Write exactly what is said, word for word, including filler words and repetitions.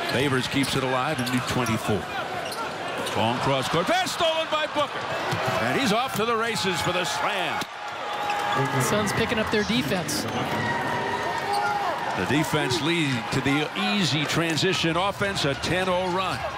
Favors keeps it alive in new twenty-four. Long cross court pass stolen by Booker. And he's off to the races for the slam. The Suns picking up their defense. The defense lead to the easy transition offense, a ten oh run.